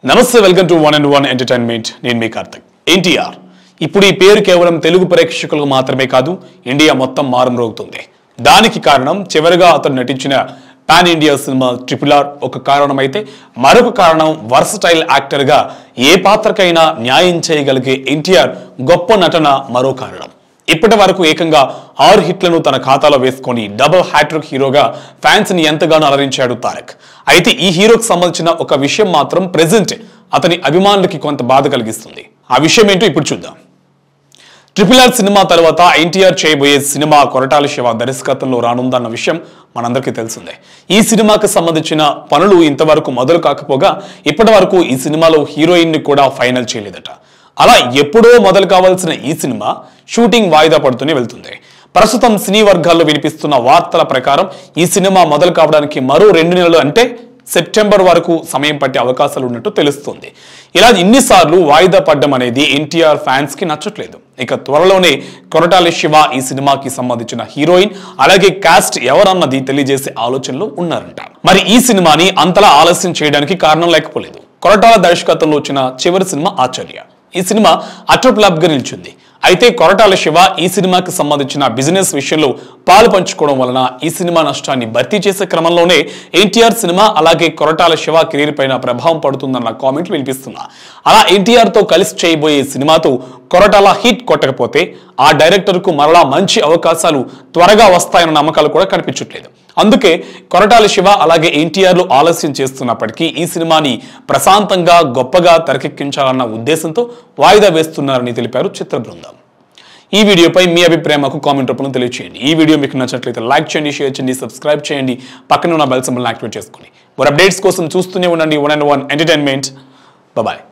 నమస్తే welcome to 1&1 entertainment నేను మీ Karthik NTR ఇప్పుడు ఈ పేరు కేవలం తెలుగు ప్రేక్షకులకు మాత్రమే కాదు ఇండియా మొత్తం మారుమ్రోగుతుంది దానికి కారణం చివరిగా అతను నటించిన పాన్ ఇండియా సినిమా RRR ఒక కారణమైతే మరొక కారణం వర్సటైల్ యాక్టర్ గా ఏ పాత్రకైనా న్యాయం చేయగలిగే NTR గొప్ప నటన మరో కారణం ఇప్పటి వరకు ఏకంగా 6 హిట్లను తన ఖాతాలో వేసుకొని డబుల్ హ్యాట్రిక్ హీరోగా ఫ్యాన్స్ ని ఎంతగానో అలరించాడు తారక్ అయితే ఈ హీరోకి సంబంధించిన ఒక విషయం మాత్రం ప్రెజెంట్ అతని అభిమానులకి కొంత బాధ కలిగిస్తుంది ఆ విషయం ఏంటో ఇప్పుడు చూద్దాం RRR సినిమా తర్వాత NTR చేయబోయే సినిమా కొరటాల శివ దర్శకత్వంలో రానుందన్న విషయం మనందరికీ తెలిసిందే ఈ సినిమాకి సంబంధించిన పనులు ఇంతవరకు మొదలు కాకపోగా ఇప్పటివరకు ఈ సినిమాలో హీరోయిన్ ని కూడా ఫైనల్ చేయలేదట అలా ఎప్పుడో మొదలు కావాల్సిన ఈ సినిమా షూటింగ్ వాయిదా పడుతూనే వెళ్తుంది ప్రస్తుతం సినీ వర్గాల్లో వినిపిస్తున్న వార్తల ప్రకారం ఈ సినిమా మొదలు కావడానికి మరో 2 నెలలు అంటే సెప్టెంబర్ వరకు సమయం పట్టే అవకాశాలు ఉన్నట్టు తెలుస్తుంది ఇలా ఇన్నిసార్లు వాయిదా పడ్డం అనేది NTR ఫ్యాన్స్ కి నచ్చట్లేదు ఇక త్వరలోనే కొరటాల శివ ఈ సినిమాకి సంబంధించిన హీరోయిన్ అలాగే కాస్ట్ ఎవరన్నది తెలియజేసే ఆలోచనలో ఉన్నారంట మరి ఈ సినిమాని అంతలా ఆలస్యం చేయడానికి కారణం లేకపోలేదు కొరటాల దర్శకత్వంలో వచ్చిన చివరి సినిమా ఆచార్య ఈ సినిమా అటర్ ఫ్లాప్ గా నిలిచింది అయితే కొరటాల శివ ఈ సినిమాకి సంబంధించిన బిజినెస్ విషయంలో పాలు పంచుకోవడం వలన ఈ సినిమా నష్టాన్ని భర్తీ చేసే క్రమంలోనే NTR సినిమా అలాగే కొరటాల శివ కెరీర్ పైన ప్రభావం పడుతుందన్న కామెంట్లు వినిపిస్తున్నా అలా NTR తో కలిసి చేయబోయే సినిమాతో కొరటాల హిట్ కొట్టకపోతే ఆ డైరెక్టర్ కు మరలా మంచి అవకాశాలు త్వరగా వస్తాయన్న నమ్మకాలు కూడా కనిపించట్లేదు అందుకే కొరటాల శివ అలాగే NTR లు ఆలస్యం చేస్తున్నప్పటికీ ఈ సినిమాని ప్రశాంతంగా గొప్పగా తెరకెక్కించాలన్న ఉద్దేశంతో వాయిదా వేస్తున్నారని తెలిపారు చిత్ర బృందం ఈ వీడియోపై మీ అభిప్రాయం కామెంట్ రూపంలో తెలియజేయండి ఈ వీడియో మీకు నచ్చినట్లయితే లైక్ చేయండి షేర్ చేయండి సబ్స్క్రైబ్ చేయండి పక్కన ఉన్న బెల్ సింబల్ యాక్టివేట్ చేసుకోండి మోర్ అప్డేట్స్ కోసం చూస్తూనే ఉండండి 1&1 ఎంటర్టైన్మెంట్ బాయ్